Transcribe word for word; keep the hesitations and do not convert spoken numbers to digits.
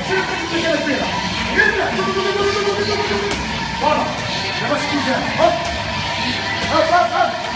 شنو كنت كانت فيها يلا فوالا دابا شتي جا هوب هوب هوب